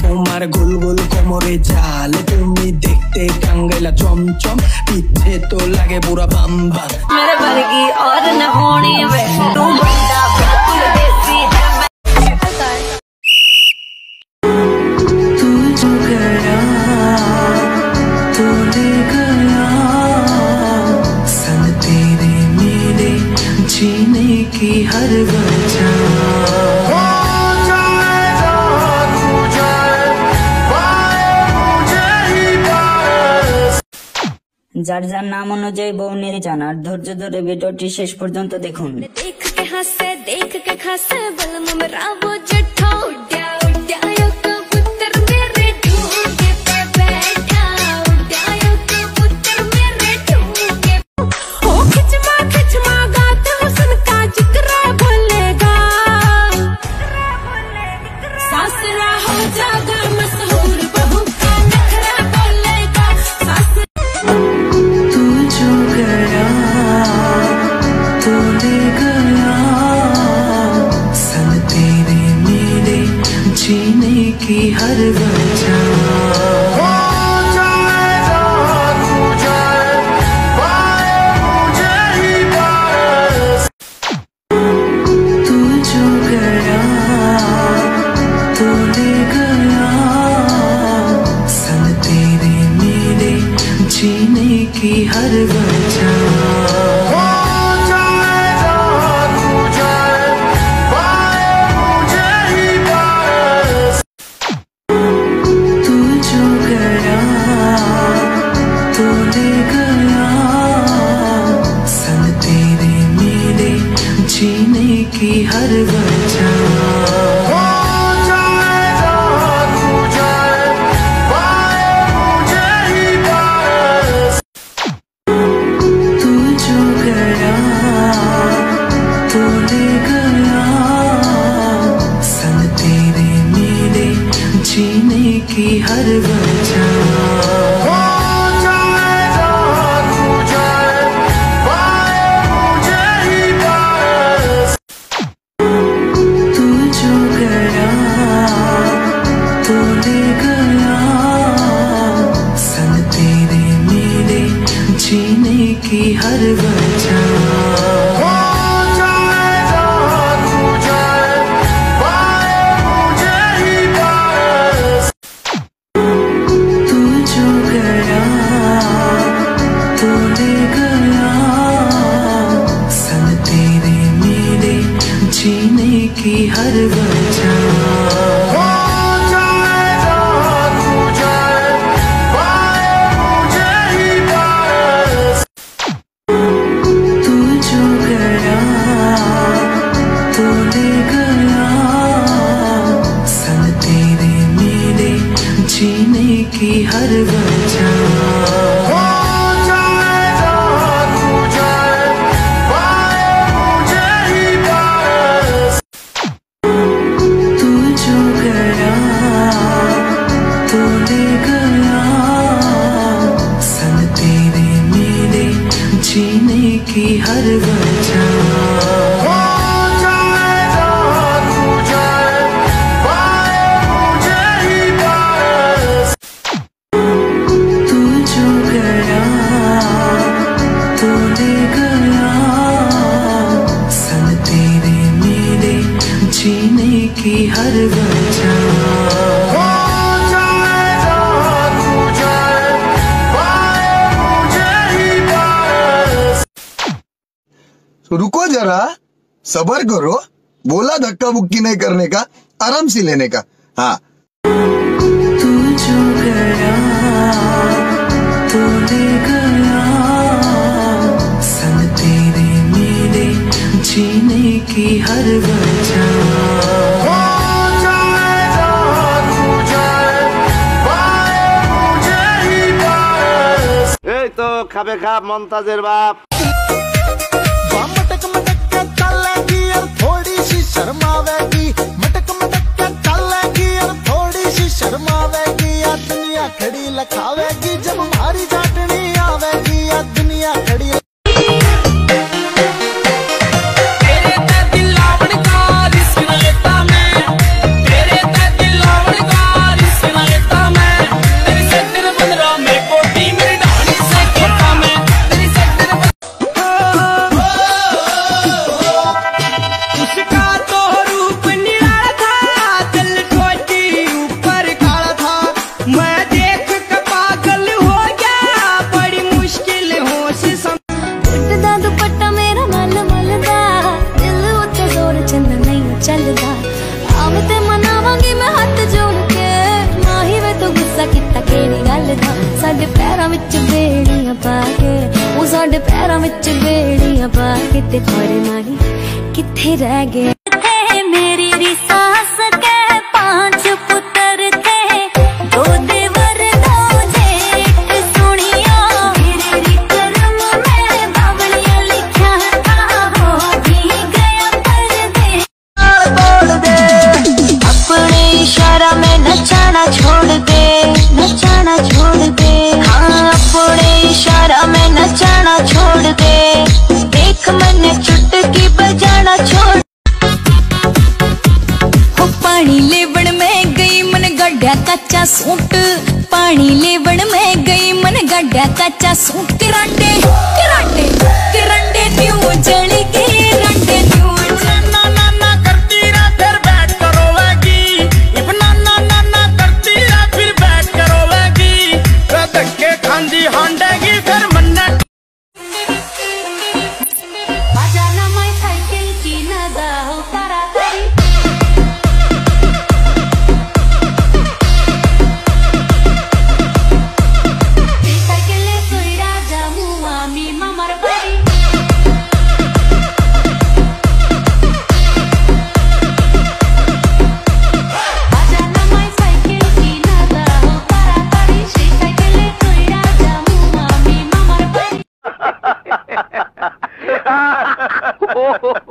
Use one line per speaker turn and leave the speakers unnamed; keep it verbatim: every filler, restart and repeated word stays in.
তোমার গোল গোল কোমরে জাল, তুমি দেখতে টাঙ্গাইলা চমচম, পিছে তো লাগে পুরা বাম বাম।
मेरे वर्गी और न होनी वे तू बंदा बिल्कुल देसी है।
तू जो गया तू ले गया, संग तेरे मेरे जीने की हर वजह।
যার যার নাম অনুযায়ী বউ নির্যাতন আর ধৈর্য ধরে ভিডিওটি শেষ পর্যন্ত দেখুন।
देख के हंसे देख के खासे बलम मेरा वो जट्ठा उड्या उड्या यो कबूतर मेरे ढूंढे पे बैठा, उड्या यो कबूतर मेरे ढूंढे। ओ खिचमा खिचमा गाते हुस्न का जिक्र भूलेगा, सासरा हो जागा मशहूर बहू का नखरा बोलेगा।
तू जो गया तू ले गया, संग तेरे मेरे जीने की हर वजह। तू जो गया तू ले गया, संग तेरे मेरे जीने की हर वजह। तू जो गया तू ले गया, संग तेरे मेरे जीने की हर वजह। तू जो गया तू ले गया, संग तेरे मेरे जीने की हर वजह। तू जो गया तू ले गया, संग तेरे मेरे जीने की हर वजह। तू जो गया तू ले गया, संग तेरे मेरे जीने की हर वजह। तू जो गया तू ले गया, संग तेरे मेरे जीने की हर वजह। तू जो गया तू ले गया, संग तेरे मेरे जीने की हर वजह। तू जो गया तू ले गया, संग तेरे मेरे जीने की हर वजह।
रुको जरा, सबर करो, बोला धक्का मुक्की नहीं करने का, आराम से लेने का। हाँ।
तू जो गया तू ले गया, संग तेरे मेरे जीने की हर वजह।
এই তো খাবে খাপ মমতাজের বাপ।
मटक मटक के चलेगी और थोड़ी सी शर्मावेगी, मटक मटक के चलेगी और थोड़ी सी शर्मावेगी, या दुनिया खड़ी लखावेगी जब हमारी जाटनी आवेगी, या दुनिया खड़ी।
तेरे ते दिलावन का रिस्क लेता मैं, तेरे ते दिलावन का रिस्क
विच बेड़िया पा के ते खोरे मारी किथे रह गए थे मेरी री सास के पांच पुत्र थे दो देवर दो जेठ सुनिया मेरे री कर्म में बावलिया लिखा था हो भी गया परदेस
बोल दे अपने इशारा में नचाना छोड़ दे नचाना छोड़ दे हाँ अपने इशारा में नचाना छोड़ दे देख मैंने चुटकी बजाना छोड़
हो पानी लेवण में गई मन गड्ढा कच्चा सूट पानी लेवण में गई मन गड्ढा कच्चा सूट किरांडे किरांडे किरांडे न्यू जली के रंडे न्यू
ना ना ना करती रा फिर बैठ करोगी इतना ना ना ना करती रा फिर बैठ करोगी धक्के खांदी हांडेगी फिर मन्ना
बजाना माई साइकिल की नदा हो करा करी साइकिल ले कोई राजा मुआ मी ममर बरी बजाना माई साइकिल की नदा हो करा करी साइकिल ले कोई राजा मुआ मी ममर बरी